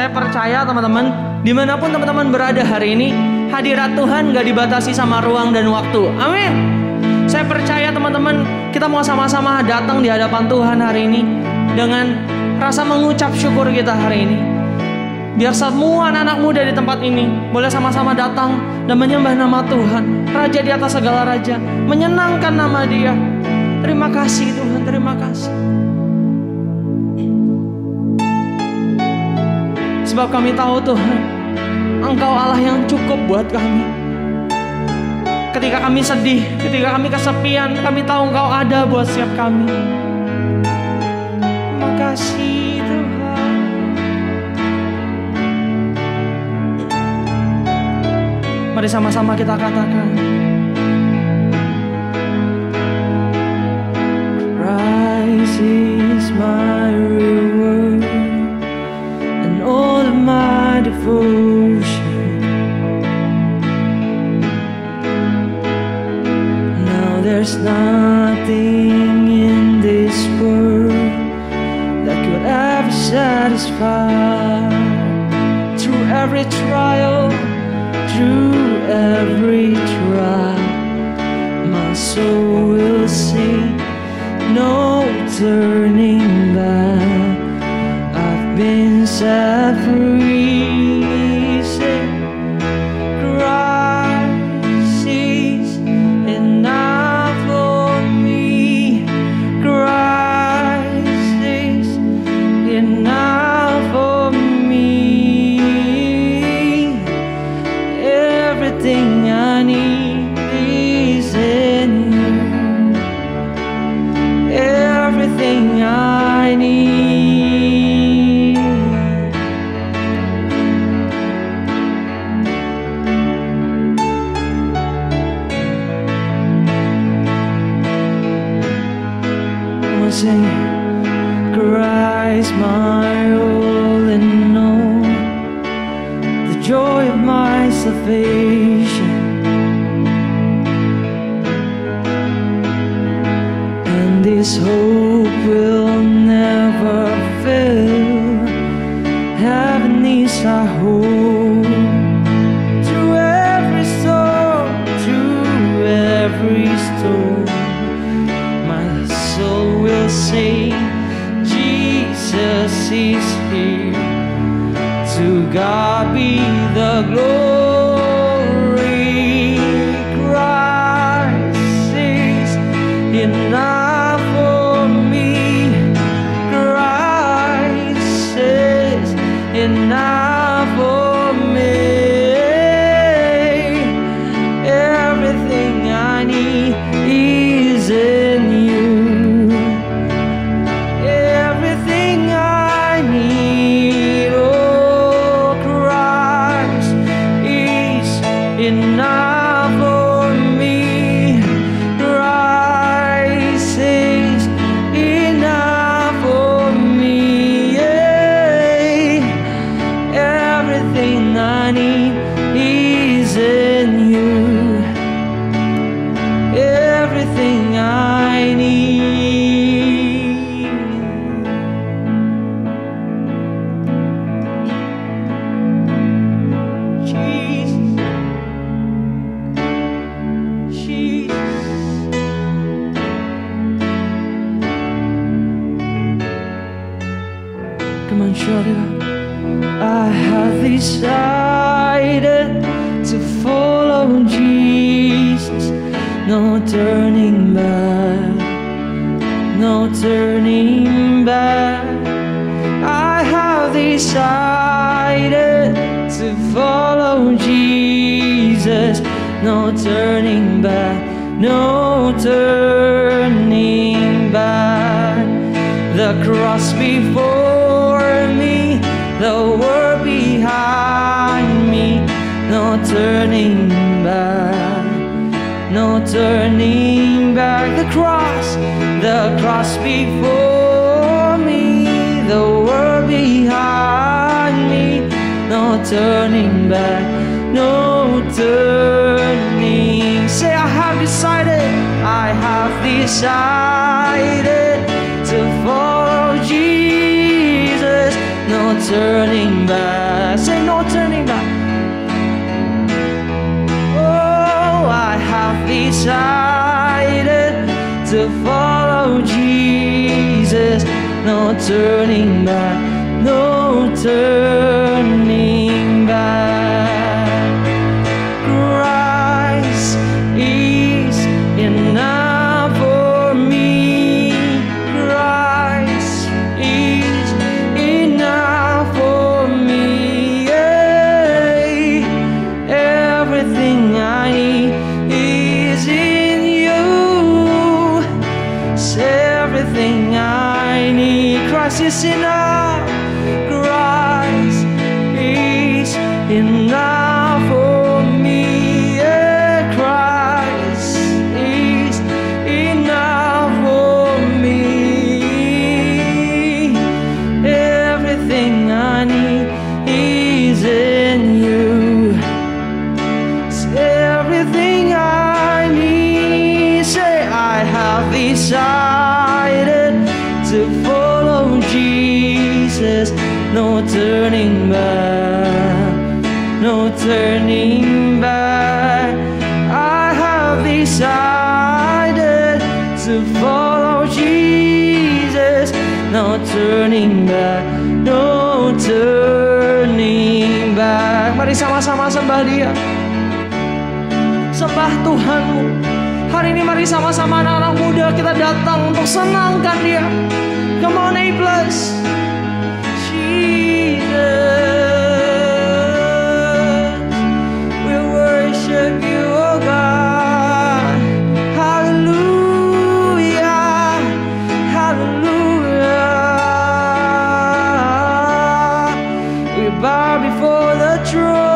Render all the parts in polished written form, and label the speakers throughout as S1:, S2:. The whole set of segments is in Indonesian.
S1: Saya percaya teman-teman, dimanapun teman-teman berada hari ini, hadirat Tuhan gak dibatasi sama ruang dan waktu. Amin. Saya percaya teman-teman, kita mau sama-sama datang di hadapan Tuhan hari ini dengan rasa mengucap syukur kita hari ini. Biar semua anak-anak muda di tempat ini boleh sama-sama datang dan menyembah nama Tuhan, Raja di atas segala raja, menyenangkan nama Dia. Terima kasih Tuhan, terima kasih. Sebab kami tahu Tuhan, Engkau Allah yang cukup buat kami. Ketika kami sedih, ketika kami kesepian, kami tahu Engkau ada buat setiap kami. Terima kasih Tuhan. Mari sama-sama kita katakan, Christ is my reward and all of my devotion. Now there's nothing in this world that could ever satisfy. Through every trial, through every trial, my soul will sing, no turning back. I've been set free. Say, Christ is enough for me. Christ is enough for me. Everything I need is in you. Everything I need. I'll sing, Christ my all in all, the joy of my salvation. And this hope will never fail. Heaven is our hope. Through every storm, through every storm, my soul will sing, Jesus is here. To God be the glory. Christ is enough for me. Christ is enough for me. Everything I need is in you. Everything I need, oh, Christ is enough for me. Christ is enough for me. Yeah. Everything I need is in you. Everything I need. Jesus, Jesus. Come on, shout it out. I have decided to follow Jesus. No turning back, no turning back. I have decided to follow Jesus. No turning back, no turning back. The cross before me, the world behind me. No turning back, no turning back. The cross before me, the world behind me. No turning back, no turning. Say, I have decided to follow Jesus. No turning back. Say no turning back. Oh, I have decided to follow Jesus. No turning back, no turning back. Christ is enough for me. Christ is enough for me. Yeah. Everything I need is in you. Everything I need. Christ is enough. Christ is enough for me. Yeah, Christ is enough for me. Everything I need is in you. Everything I need. Say, I have decided to follow Jesus. No turning back, no turning back. I have decided to follow Jesus. No turning back, no turning back. Mari sama-sama sembah Dia. Sembah Tuhanmu. Hari ini mari sama-sama anak-anak muda kita datang untuk senangkan Dia. Come on, A+. Jesus, we worship you, oh God. Hallelujah, hallelujah. We bow before the throne.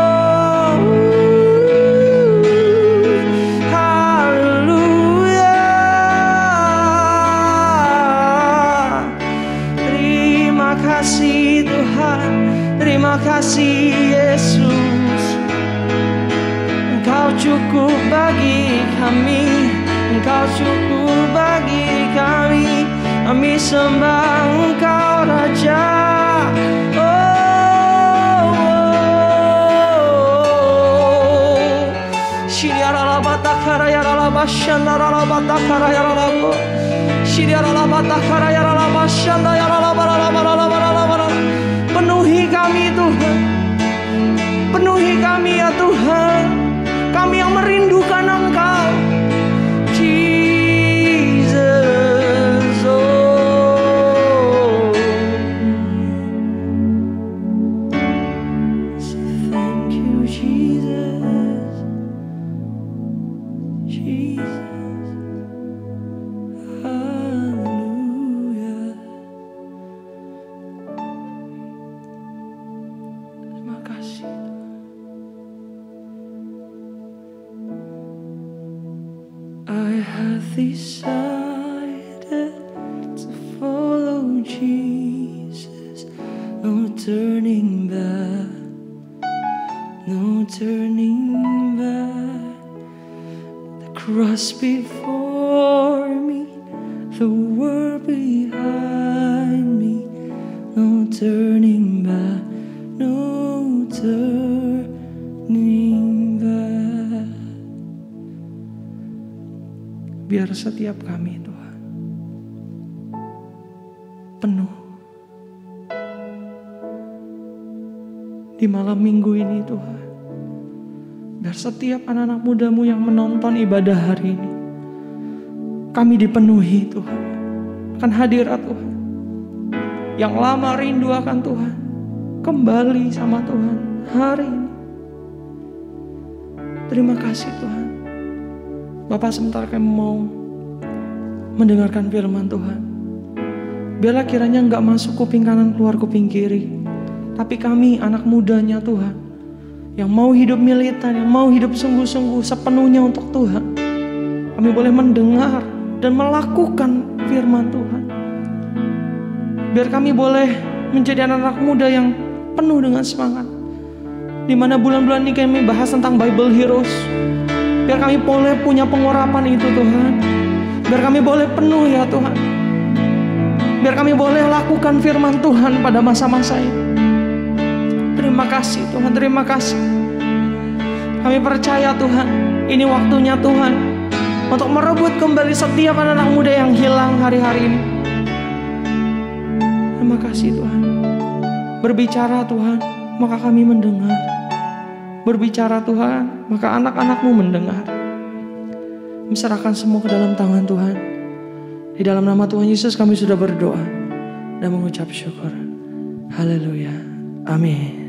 S1: Terima kasih Yesus, Engkau cukup bagi kami, Engkau cukup bagi kami. Kami sembah Engkau Raja. Penuhi kami Tuhan, penuhi kami ya Tuhan. Kami yang merindukan Engkau, Jesus. Oh, so thank you Jesus, Jesus. Hallelujah. Terima kasih. I have decided to follow Jesus. No turning back, no turning back. The cross before me, the world behind me. No turning back, no turning back. Biar setiap kami Tuhan penuh di malam minggu ini Tuhan. Biar setiap anak-anak mudamu yang menonton ibadah hari ini, kami dipenuhi Tuhan akan hadirat Tuhan. Yang lama rindu akan Tuhan, kembali sama Tuhan hari ini. Terima kasih Tuhan. Bapak, sebentar kami mau mendengarkan firman Tuhan. Biarlah kiranya gak masuk kuping kanan keluar kuping kiri, tapi kami anak mudanya Tuhan, yang mau hidup militan, yang mau hidup sungguh-sungguh sepenuhnya untuk Tuhan, kami boleh mendengar dan melakukan firman Tuhan. Biar kami boleh menjadi anak-anak muda yang penuh dengan semangat. Di mana bulan-bulan ini kami bahas tentang Bible Heroes. Biar kami boleh punya pengurapan itu Tuhan. Biar kami boleh penuh ya Tuhan. Biar kami boleh lakukan firman Tuhan pada masa-masa ini. Terima kasih Tuhan, terima kasih. Kami percaya Tuhan, ini waktunya Tuhan untuk merebut kembali setiap anak-anak muda yang hilang hari-hari ini. Terima kasih Tuhan. Berbicara Tuhan, maka kami mendengar. Berbicara Tuhan, maka anak-anak-Mu mendengar. Kami serahkan semua ke dalam tangan Tuhan. Di dalam nama Tuhan Yesus kami sudah berdoa dan mengucap syukur. Haleluya. Amin.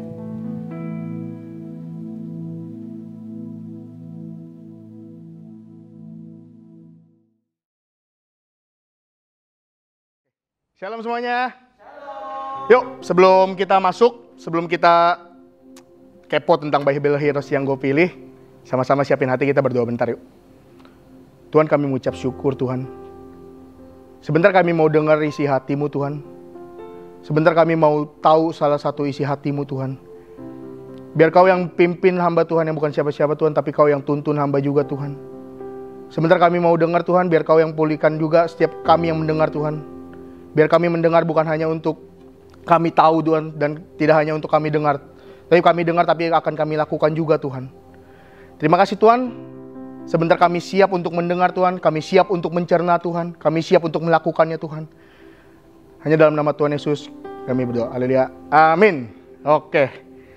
S2: Shalom semuanya. Shalom. Yuk, sebelum kita masuk, sebelum kita kepo tentang Bible Heroes yang gue pilih, sama-sama siapin hati, kita berdoa bentar yuk. Tuhan, kami mengucap syukur Tuhan. Sebentar kami mau dengar isi hati-Mu Tuhan. Sebentar kami mau tahu salah satu isi hati-Mu Tuhan. Biar Kau yang pimpin hamba Tuhan, yang bukan siapa-siapa Tuhan, tapi Kau yang tuntun hamba juga Tuhan. Sebentar kami mau dengar Tuhan, biar Kau yang pulihkan juga setiap kami yang mendengar Tuhan. Biar kami mendengar bukan hanya untuk kami tahu Tuhan, dan tidak hanya untuk kami dengar. Tapi kami dengar, tapi akan kami lakukan juga Tuhan. Terima kasih Tuhan. Sebentar kami siap untuk mendengar Tuhan. Kami siap untuk mencerna Tuhan. Kami siap untuk melakukannya Tuhan. Hanya dalam nama Tuhan Yesus kami berdoa. Haleluya. Amin. Oke.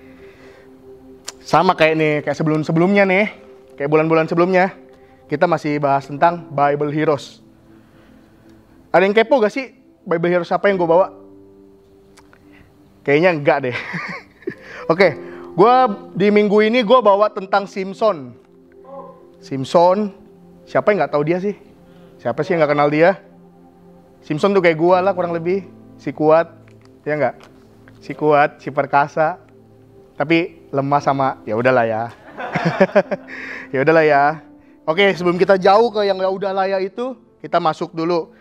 S2: Sama kayak sebelum-sebelumnya nih. Kayak bulan-bulan sebelumnya. Kita masih bahas tentang Bible Heroes. Ada yang kepo gak sih? Bible Heroes apa yang gue bawa? Kayaknya enggak deh. Oke, gue di minggu ini gue bawa tentang Simpson. Simpson, siapa yang nggak tahu dia sih? Siapa sih yang nggak kenal dia? Simpson tuh kayak gue lah kurang lebih, si kuat, ya nggak? Si kuat, si perkasa, tapi lemah sama, ya udahlah ya. Ya udahlah ya. Oke, sebelum kita jauh ke yang ya udahlah ya itu, kita masuk dulu.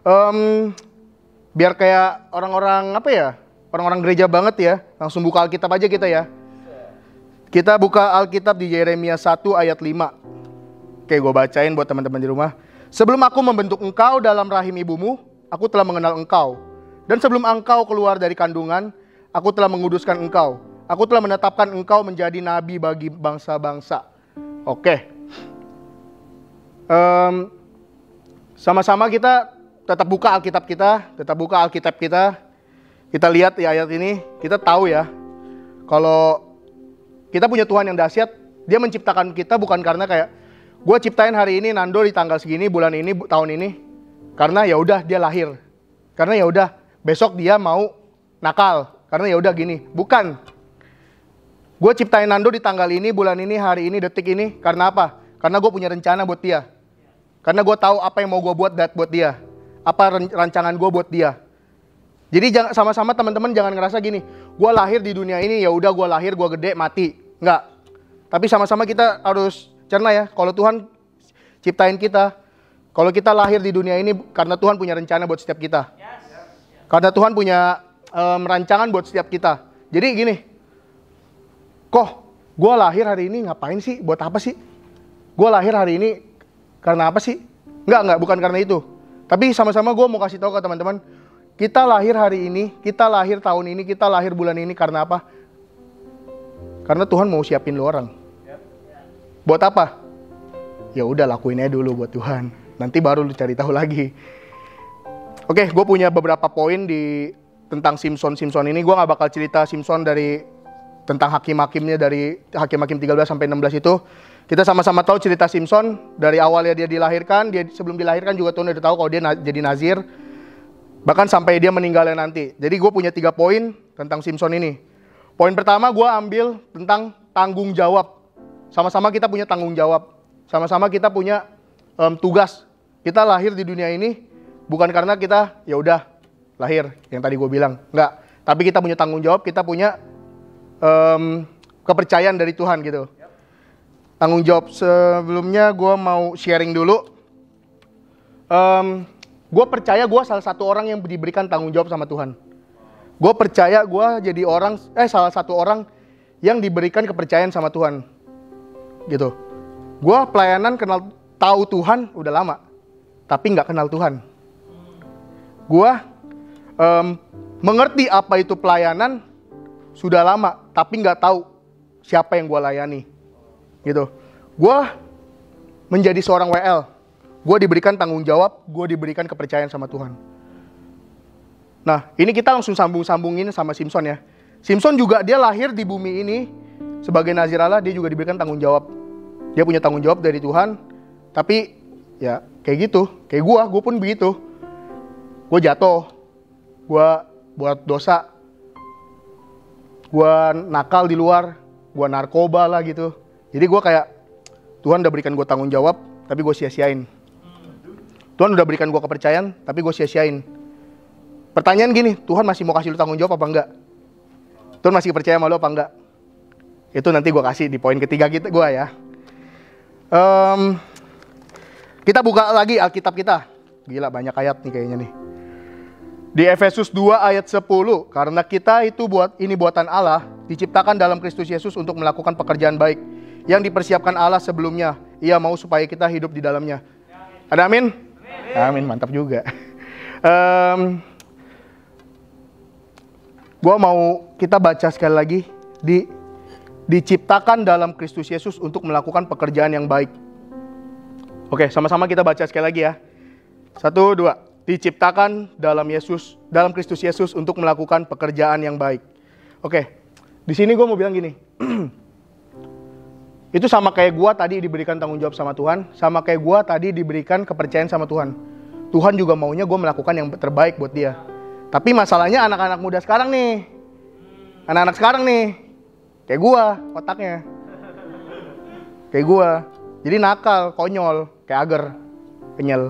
S2: Biar kayak orang-orang apa ya? Orang-orang gereja banget ya. Langsung buka Alkitab aja kita ya. Kita buka Alkitab di Yeremia 1 ayat 5. Oke, gue bacain buat teman-teman di rumah. Sebelum aku membentuk engkau dalam rahim ibumu, aku telah mengenal engkau. Dan sebelum engkau keluar dari kandungan, aku telah menguduskan engkau. Aku telah menetapkan engkau menjadi nabi bagi bangsa-bangsa. Oke. Sama-sama kita tetap buka Alkitab kita. Kita lihat di ayat ini, kita tahu ya, kalau kita punya Tuhan yang dahsyat. Dia menciptakan kita bukan karena kayak, gue ciptain hari ini Nando di tanggal segini, bulan ini, tahun ini, karena ya udah dia lahir. Karena ya udah besok dia mau nakal, karena ya udah gini. Bukan. Gue ciptain Nando di tanggal ini, bulan ini, hari ini, detik ini, karena apa? Karena gue punya rencana buat dia. Karena gue tahu apa yang mau gue buat buat dia. Apa rancangan gue buat dia. Jadi sama-sama teman-teman jangan ngerasa gini, gue lahir di dunia ini, ya udah gue lahir, gue gede, mati. Enggak. Tapi sama-sama kita harus cerna ya, kalau Tuhan ciptain kita, kalau kita lahir di dunia ini karena Tuhan punya rencana buat setiap kita. Karena Tuhan punya rancangan buat setiap kita. Jadi gini, kok gue lahir hari ini ngapain sih? Buat apa sih? Gue lahir hari ini karena apa sih? Enggak, bukan karena itu. Tapi sama-sama gue mau kasih tahu ke teman-teman, kita lahir hari ini, kita lahir tahun ini, kita lahir bulan ini karena apa? Karena Tuhan mau siapin lu orang. Buat apa? Ya udah lakuin aja dulu buat Tuhan. Nanti baru lu cari tahu lagi. Oke, gue punya beberapa poin tentang Simpson ini. Gue gak bakal cerita Simpson tentang hakim-hakimnya dari hakim-hakim 13 sampai 16 itu. Kita sama-sama tahu cerita Simpson dari awalnya dia dilahirkan, sebelum dilahirkan juga Tuhan udah tahu kalau dia jadi nazir, bahkan sampai dia meninggalnya nanti. Jadi gue punya 3 poin tentang Simpson ini. Poin pertama gue ambil tentang tanggung jawab. Sama-sama kita punya tanggung jawab. Sama-sama kita punya tugas. Kita lahir di dunia ini bukan karena kita ya udah lahir yang tadi gue bilang, enggak. Tapi kita punya tanggung jawab, kita punya kepercayaan dari Tuhan gitu. Tanggung jawab. Sebelumnya gue mau sharing dulu. Gue percaya gue salah satu orang yang diberikan tanggung jawab sama Tuhan. Gue percaya gue jadi salah satu orang yang diberikan kepercayaan sama Tuhan. Gitu. Gue pelayanan tahu Tuhan udah lama, tapi nggak kenal Tuhan. Gue mengerti apa itu pelayanan sudah lama, tapi nggak tahu siapa yang gue layani. Gitu. Gue menjadi seorang WL. Gue diberikan tanggung jawab, gue diberikan kepercayaan sama Tuhan. Nah, ini kita langsung sambung-sambungin sama Simpson ya. Simpson juga dia lahir di bumi ini sebagai nazir Allah, dia juga diberikan tanggung jawab. Dia punya tanggung jawab dari Tuhan, tapi ya kayak gitu, kayak gue pun begitu. Gue jatuh, gue buat dosa, gue nakal di luar, gue narkoba lah gitu. Jadi gue kayak, Tuhan udah berikan gue tanggung jawab, tapi gue sia-siain. Tuhan udah berikan gue kepercayaan, tapi gue sia-siain. Pertanyaan gini, Tuhan masih mau kasih lu tanggung jawab apa enggak? Tuhan masih percaya sama lu apa enggak? Itu nanti gue kasih di poin ketiga kita, gue ya. Kita buka lagi Alkitab kita. Gila banyak ayat nih kayaknya nih. Di Efesus 2 ayat 10, karena kita itu buatan Allah, diciptakan dalam Kristus Yesus untuk melakukan pekerjaan baik yang dipersiapkan Allah sebelumnya. Ia mau supaya kita hidup di dalamnya. Ada amin? Amin, mantap juga. Gua mau kita baca sekali lagi diciptakan dalam Kristus Yesus untuk melakukan pekerjaan yang baik. Oke, sama-sama kita baca sekali lagi ya. 1, 2. Diciptakan dalam Kristus Yesus untuk melakukan pekerjaan yang baik. Oke, di sini gue mau bilang gini. Itu sama kayak gue tadi diberikan tanggung jawab sama Tuhan, sama kayak gue tadi diberikan kepercayaan sama Tuhan. Tuhan juga maunya gue melakukan yang terbaik buat dia. Tapi masalahnya anak-anak muda sekarang nih, anak-anak sekarang nih, kayak gue otaknya, kayak gue. Jadi nakal, konyol, kayak agar, kenyal.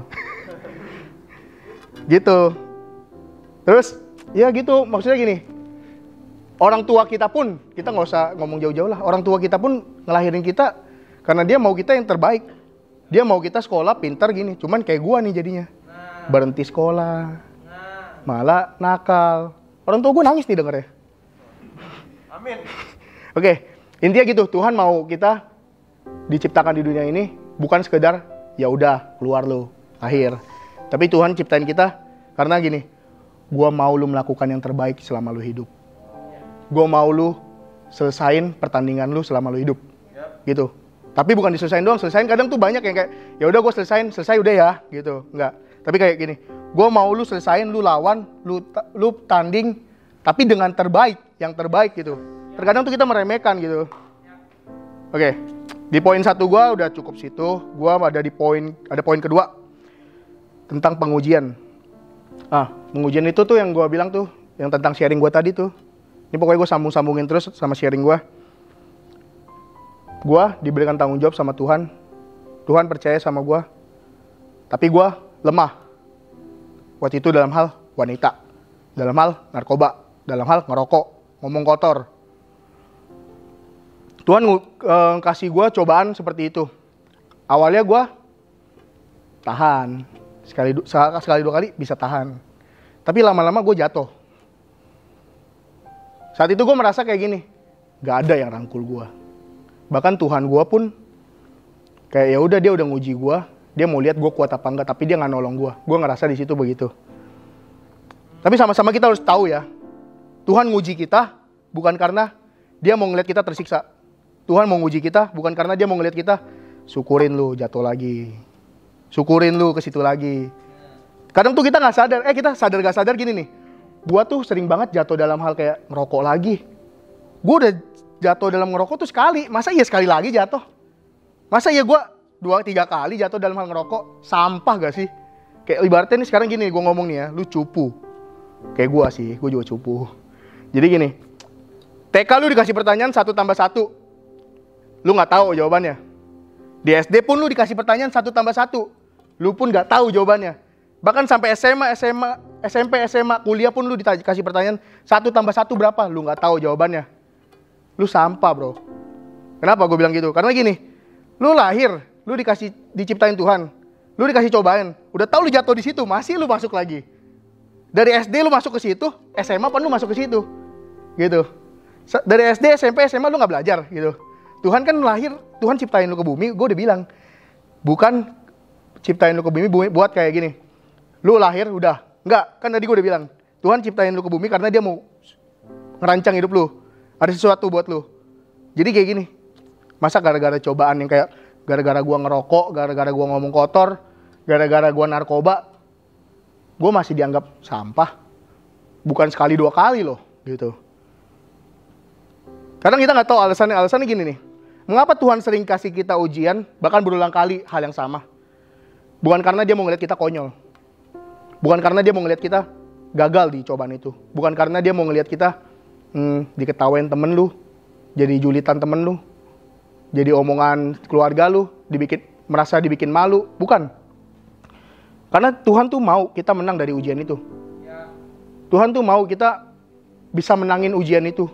S2: Gitu. Terus ya gitu, maksudnya gini, orang tua kita pun, kita nggak usah ngomong jauh-jauh lah, orang tua kita pun ngelahirin kita karena dia mau kita yang terbaik. Dia mau kita sekolah pintar gini, cuman kayak gua nih jadinya berhenti sekolah, malah nakal. Orang tua gua nangis nih dengernya. Amin. Oke, intinya gitu, Tuhan mau kita diciptakan di dunia ini bukan sekedar ya udah keluar lo lahir. Tapi Tuhan ciptain kita karena gini, gua mau lu melakukan yang terbaik selama lu hidup. Gua mau lu selesain pertandingan lu selama lu hidup. Gitu. Tapi bukan diselesain doang, selesain kadang tuh banyak yang kayak ya udah gua selesai udah ya, gitu. Enggak. Tapi kayak gini, gua mau lu selesain, lu lawan, lu tanding tapi dengan terbaik, yang terbaik gitu. Terkadang tuh kita meremehkan gitu. Oke. Di poin 1 gua udah cukup situ. Gua ada poin kedua. Tentang pengujian. Pengujian itu tuh yang gue bilang tuh, yang tentang sharing gue tadi tuh. Ini pokoknya gue sambung-sambungin terus sama sharing gue. Gue diberikan tanggung jawab sama Tuhan. Tuhan percaya sama gue. Tapi gue lemah. Waktu itu dalam hal wanita, dalam hal narkoba, dalam hal ngerokok, ngomong kotor. Tuhan kasih gue cobaan seperti itu. Awalnya gue tahan. Sekali 2 kali bisa tahan. Tapi lama-lama gue jatuh. Saat itu gue merasa kayak gini, gak ada yang rangkul gue. Bahkan Tuhan gue pun kayak ya udah, dia udah nguji gue, dia mau lihat gue kuat apa enggak, tapi dia nggak nolong gue. Gue ngerasa di situ begitu. Tapi sama-sama kita harus tahu ya, Tuhan nguji kita bukan karena dia mau ngeliat kita tersiksa. Tuhan mau nguji kita bukan karena dia mau ngeliat kita syukurin lu jatuh lagi. Syukurin lu ke situ lagi. Kadang tuh kita nggak sadar, kita sadar gak sadar gini nih. Gua tuh sering banget jatuh dalam hal kayak ngerokok lagi. Gua udah jatuh dalam ngerokok tuh sekali, masa iya sekali lagi jatuh? Masa iya gua 2-3 kali jatuh dalam hal ngerokok? Sampah gak sih? Kayak ibaratnya nih sekarang gini, gua ngomong nih ya, lu cupu. Kayak gua sih, gua juga cupu. Jadi gini, TK lu dikasih pertanyaan 1 tambah 1, lu nggak tahu jawabannya. Di SD pun lu dikasih pertanyaan 1 tambah 1, lu pun nggak tahu jawabannya. Bahkan sampai SMA, SMP, SMA, kuliah pun lu dikasih pertanyaan 1 tambah 1 berapa, lu nggak tahu jawabannya. Lu sampah bro. Kenapa gue bilang gitu? Karena gini, lu lahir, lu diciptain Tuhan, lu dikasih cobaan, udah tahu lu jatuh di situ, masih lu masuk lagi. Dari SD lu masuk ke situ, SMA pun lu masuk ke situ, gitu. Dari SD, SMP, SMA lu nggak belajar, gitu. Tuhan kan lahir, Tuhan ciptain lu ke bumi, gue udah bilang, bukan ciptain lu ke bumi buat kayak gini. Lu lahir udah, Enggak, kan tadi gue udah bilang, Tuhan ciptain lu ke bumi karena dia mau ngerancang hidup lu. Ada sesuatu buat lu. Jadi kayak gini, masa gara-gara cobaan yang kayak gara-gara gue ngerokok, gara-gara gue ngomong kotor, gara-gara gue narkoba, gue masih dianggap sampah. Bukan sekali 2 kali loh, gitu. Kadang kita nggak tahu alasannya gini nih. Mengapa Tuhan sering kasih kita ujian, bahkan berulang kali hal yang sama? Bukan karena dia mau ngeliat kita konyol. Bukan karena dia mau ngeliat kita gagal di cobaan itu. Bukan karena dia mau ngeliat kita diketawain temen lu, jadi julitan temen lu, jadi omongan keluarga lu, merasa dibikin malu. Bukan. Karena Tuhan tuh mau kita menang dari ujian itu. Tuhan tuh mau kita bisa menangin ujian itu.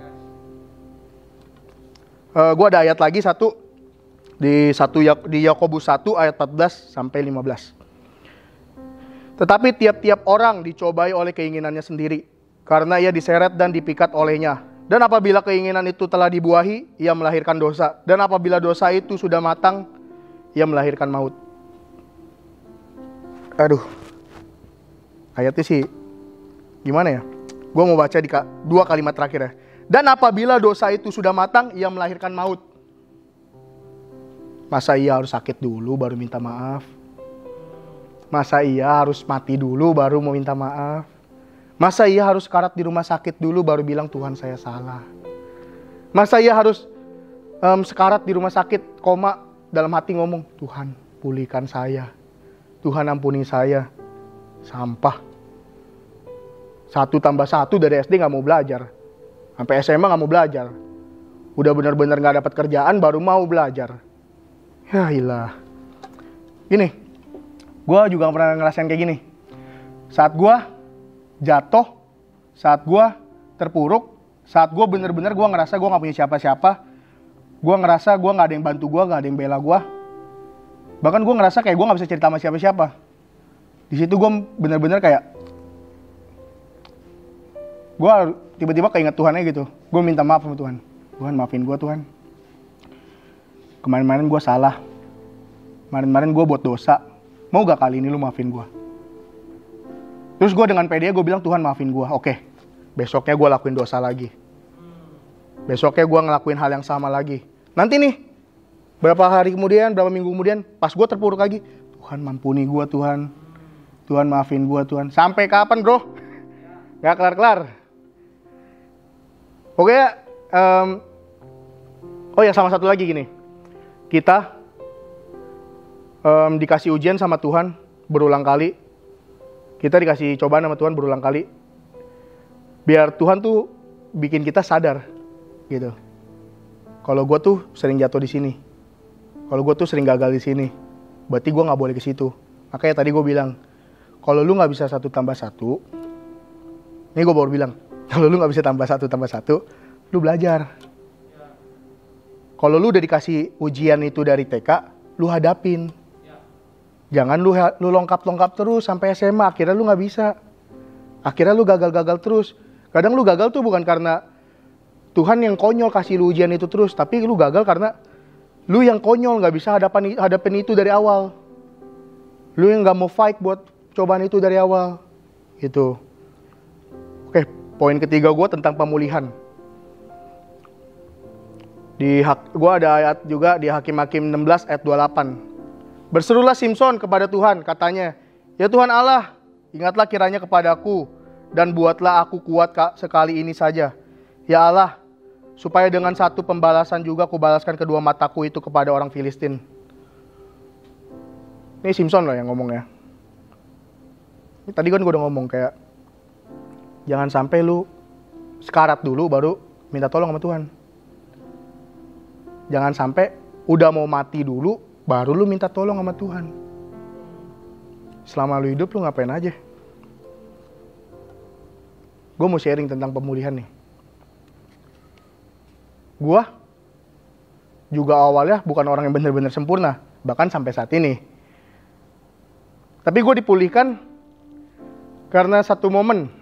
S2: Gue ada ayat lagi satu di Yakobus 1 ayat 14 sampai 15. Tetapi tiap-tiap orang dicobai oleh keinginannya sendiri, karena ia diseret dan dipikat olehnya. Dan apabila keinginan itu telah dibuahi, ia melahirkan dosa. Dan apabila dosa itu sudah matang, ia melahirkan maut. Aduh, ayatnya sih gimana ya? Gue mau baca di 2 kalimat terakhir ya. Dan apabila dosa itu sudah matang, ia melahirkan maut. Masa ia harus sakit dulu baru minta maaf? Masa ia harus mati dulu baru mau minta maaf? Masa ia harus sekarat di rumah sakit dulu baru bilang Tuhan saya salah? Masa ia harus sekarat di rumah sakit koma dalam hati ngomong Tuhan pulihkan saya, Tuhan ampuni saya? Sampah. 1 tambah 1 dari SD gak mau belajar, sampai SMA gak mau belajar, udah benar-benar gak dapat kerjaan baru mau belajar. Ya ilah. Gini, gue juga gak pernah ngerasain kayak gini. Saat gue jatuh, saat gue terpuruk, saat gue bener-bener gue ngerasa gue gak punya siapa-siapa, gue ngerasa gue gak ada yang bantu gue, gak ada yang bela gue, bahkan gue ngerasa kayak gue gak bisa cerita sama siapa-siapa. Di situ gue bener-bener kayak gue tiba-tiba keinget Tuhannya gitu. Gue minta maaf sama Tuhan. Tuhan maafin gue Tuhan. Kemarin-kemarin gue salah. Kemarin-kemarin gue buat dosa. Mau gak kali ini lu maafin gue? Terus gue dengan pede gue bilang Tuhan maafin gue. Oke, besoknya gue lakuin dosa lagi. Besoknya gue ngelakuin hal yang sama lagi. Nanti nih, berapa hari kemudian, berapa minggu kemudian, pas gue terpuruk lagi, Tuhan mampuni gue Tuhan. Tuhan maafin gue Tuhan. Sampai kapan bro? Gak kelar-kelar. Oke, oh ya sama satu lagi gini. Kita dikasih ujian sama Tuhan berulang kali. Kita dikasih cobaan sama Tuhan berulang kali. Biar Tuhan tuh bikin kita sadar gitu. Kalau gue tuh sering jatuh di sini. Kalau gue tuh sering gagal di sini. Berarti gue gak boleh ke situ. Makanya tadi gue bilang, kalau lu gak bisa 1 tambah 1, ini gue baru bilang, kalau lu gak bisa tambah 1 tambah 1, lu belajar. Kalau lu udah dikasih ujian itu dari TK, lu hadapin. Jangan lu longkap-longkap terus sampai SMA, akhirnya lu gak bisa. Akhirnya lu gagal-gagal terus. Kadang lu gagal tuh bukan karena Tuhan yang konyol kasih lu ujian itu terus, tapi lu gagal karena lu yang konyol gak bisa hadapin itu dari awal. Lu yang gak mau fight buat cobaan itu dari awal. Gitu. Oke, poin ketiga gue tentang pemulihan. Gue ada ayat juga di Hakim-Hakim 16 ayat 28. Berserulah Simson kepada Tuhan, katanya, ya Tuhan Allah, ingatlah kiranya kepadaku, dan buatlah aku kuat sekali ini saja. Ya Allah, supaya dengan 1 pembalasan juga kubalaskan kedua mataku itu kepada orang Filistin. Ini Simson loh yang ngomong ya. Ini tadi kan gue udah ngomong kayak, jangan sampai lu sekarat dulu baru minta tolong sama Tuhan. Jangan sampai udah mau mati dulu baru lu minta tolong sama Tuhan. Selama lu hidup lu ngapain aja? Gue mau sharing tentang pemulihan nih. Gue juga awalnya bukan orang yang benar-benar sempurna, bahkan sampai saat ini. Tapi gue dipulihkan karena satu momen.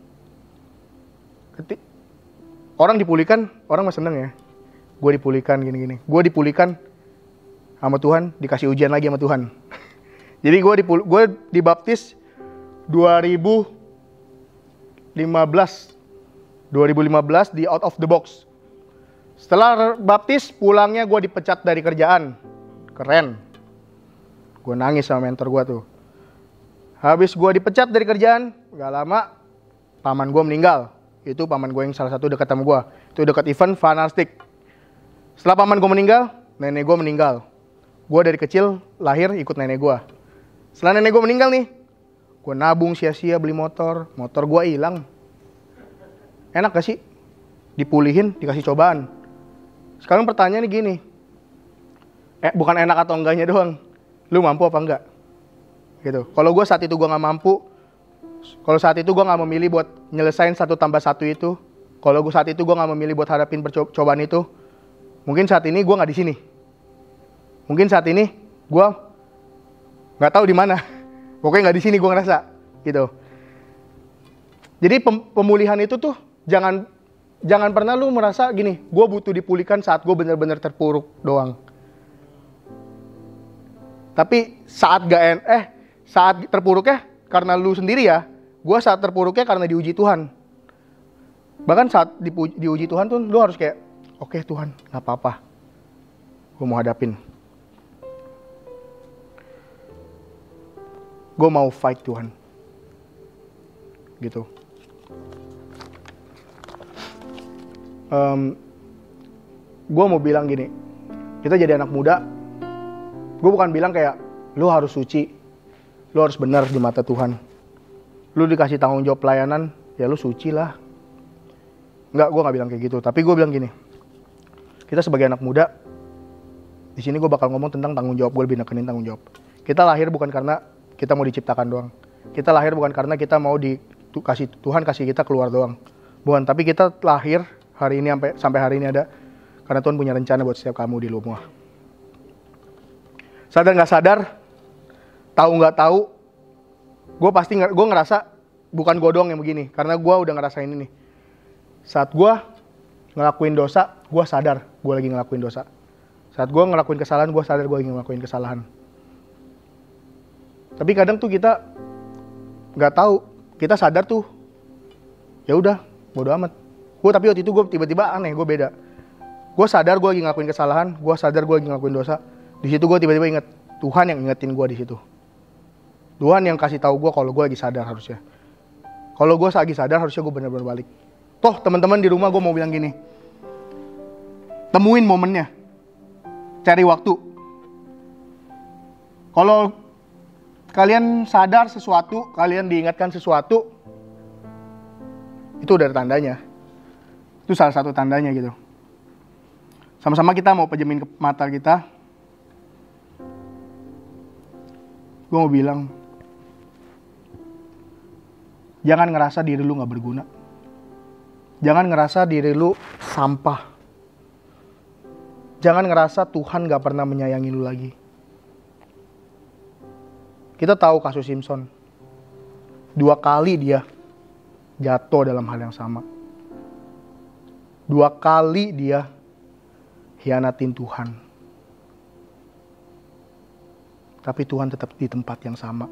S2: Orang dipulihkan, orang mah seneng ya. Gue dipulihkan gini-gini. Gue dipulihkan sama Tuhan, dikasih ujian lagi sama Tuhan. Jadi gue dibaptis 2015 di Out of the Box. Setelah baptis, pulangnya gue dipecat dari kerjaan. Keren. Gue nangis sama mentor gue tuh. Habis gue dipecat dari kerjaan, gak lama paman gue meninggal. Itu paman gue yang salah satu dekat sama gue. Itu dekat event Fanastic. Setelah paman gue meninggal, nenek gue meninggal. Gue dari kecil lahir ikut nenek gue. Setelah nenek gue meninggal nih, gue nabung sia-sia beli motor. Motor gue hilang. Enak gak sih? Dipulihin, dikasih cobaan. Sekarang pertanyaannya gini. Bukan enak atau enggaknya doang. Lu mampu apa enggak? Gitu. Kalau gue saat itu gue nggak mampu, kalau saat itu gue nggak memilih buat nyelesain 1 tambah 1 itu, kalau gue saat itu gue nggak memilih buat hadapin percobaan itu, mungkin saat ini gue nggak di sini. Mungkin saat ini gue nggak tahu di mana. Pokoknya nggak di sini gue ngerasa, gitu. Jadi pemulihan itu tuh jangan pernah lu merasa gini, gue butuh dipulihkan saat gue benar-benar terpuruk doang. Tapi saat terpuruknya karena lu sendiri ya, gue saat terpuruknya karena diuji Tuhan. Bahkan saat diuji Tuhan tuh lu harus kayak, oke Tuhan, gak apa-apa, gue mau hadapin. Gue mau fight Tuhan. Gitu. Gue mau bilang gini, kita jadi anak muda, gue bukan bilang kayak lu harus suci, lu harus benar di mata Tuhan. Lu dikasih tanggung jawab pelayanan, ya lu suci lah. Enggak, gue gak bilang kayak gitu. Tapi gue bilang gini, kita sebagai anak muda, di sini gue bakal ngomong tentang tanggung jawab. Gue lebih nekenin tanggung jawab. Kita lahir bukan karena kita mau diciptakan doang. Kita lahir bukan karena kita mau Tuhan kasih kita keluar doang. Bukan, tapi kita lahir hari ini sampai hari ini ada karena Tuhan punya rencana buat setiap kamu di rumah. Sadar nggak sadar, tahu nggak tahu, gue ngerasa bukan gue doang yang begini, karena gue udah ngerasain ini. Saat gue ngelakuin dosa, gue sadar gue lagi ngelakuin dosa. Saat gue ngelakuin kesalahan, gue sadar gue lagi ngelakuin kesalahan. Tapi kadang tuh kita nggak tahu, kita sadar tuh, ya udah, bodo amat. Tapi waktu itu gue tiba-tiba aneh, gue beda. Gue sadar gue lagi ngelakuin kesalahan, gue sadar gue lagi ngelakuin dosa. Di situ gue tiba-tiba inget, Tuhan yang ingetin gue di situ. Tuhan yang kasih tahu gue kalau gue lagi sadar harusnya. Kalau gue lagi sadar harusnya gue benar-benar balik. Toh teman-teman di rumah gue mau bilang gini, temuin momennya, cari waktu. Kalau kalian sadar sesuatu, kalian diingatkan sesuatu, itu udah tandanya. Itu salah satu tandanya gitu. Sama-sama kita mau pejemin ke mata kita. Gue mau bilang, jangan ngerasa diri lu gak berguna. Jangan ngerasa diri lu sampah. Jangan ngerasa Tuhan gak pernah menyayangi lu lagi. Kita tahu kasus Simpson. 2 kali dia jatuh dalam hal yang sama. 2 kali dia hianatin Tuhan. Tapi Tuhan tetap di tempat yang sama.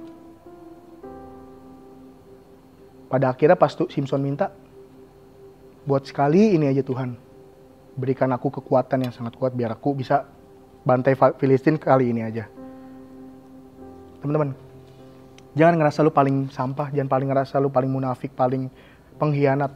S2: Pada akhirnya pas Simpson minta, buat sekali ini aja Tuhan, berikan aku kekuatan yang sangat kuat biar aku bisa bantai Filistin kali ini aja. Teman-teman, jangan ngerasa lu paling sampah, jangan paling ngerasa lu paling munafik, paling pengkhianat.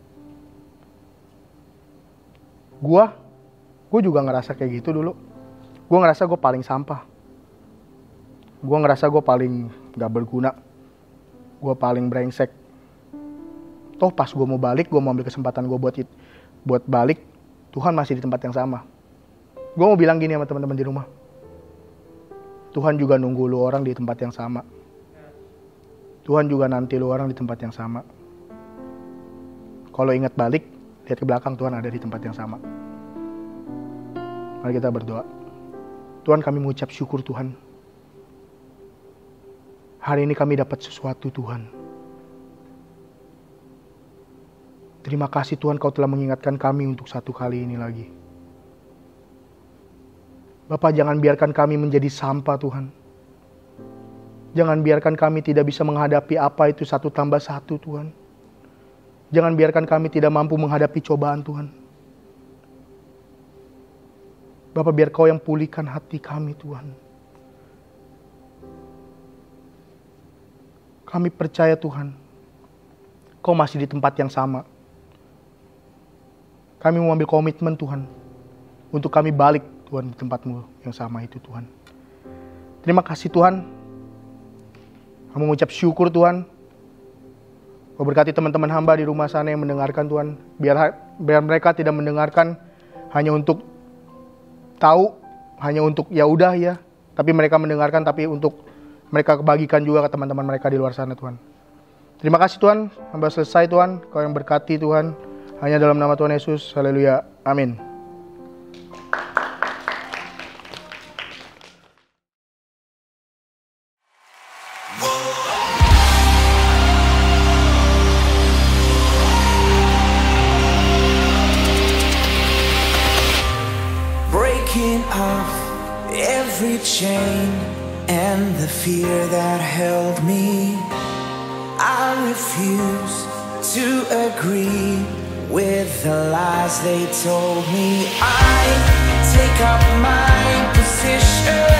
S2: Gue juga ngerasa kayak gitu dulu. Gue ngerasa gue paling sampah. Gue ngerasa gue paling gak berguna. Gue paling brengsek. Toh pas gue mau balik, gue mau ambil kesempatan gue buat balik, Tuhan masih di tempat yang sama. Gue mau bilang gini sama teman-teman di rumah. Tuhan juga nunggu lu orang di tempat yang sama. Tuhan juga nanti lu orang di tempat yang sama. Kalau ingat balik, lihat ke belakang, Tuhan ada di tempat yang sama. Mari kita berdoa. Tuhan, kami mengucap syukur Tuhan. Hari ini kami dapat sesuatu Tuhan. Terima kasih Tuhan, Kau telah mengingatkan kami untuk satu kali ini lagi. Bapak, jangan biarkan kami menjadi sampah Tuhan. Jangan biarkan kami tidak bisa menghadapi apa itu 1 tambah 1 Tuhan. Jangan biarkan kami tidak mampu menghadapi cobaan Tuhan. Bapa, biar Kau yang pulihkan hati kami Tuhan. Kami percaya Tuhan, Kau masih di tempat yang sama. Kami mengambil komitmen Tuhan, untuk kami balik Tuhan di tempat-Mu yang sama itu Tuhan. Terima kasih Tuhan. Kami mengucap syukur Tuhan. Kau berkati teman-teman hamba di rumah sana yang mendengarkan Tuhan. Biar mereka tidak mendengarkan hanya untuk tahu, hanya untuk ya udah ya. Tapi mereka mendengarkan tapi untuk mereka bagikan juga ke teman-teman mereka di luar sana Tuhan. Terima kasih Tuhan. Hamba selesai Tuhan. Kau yang berkati Tuhan. Hanya dalam nama Tuhan Yesus. Haleluya. Amin.
S3: Off every chain and the fear that held me, I refuse to agree with the lies they told me. I take up my position.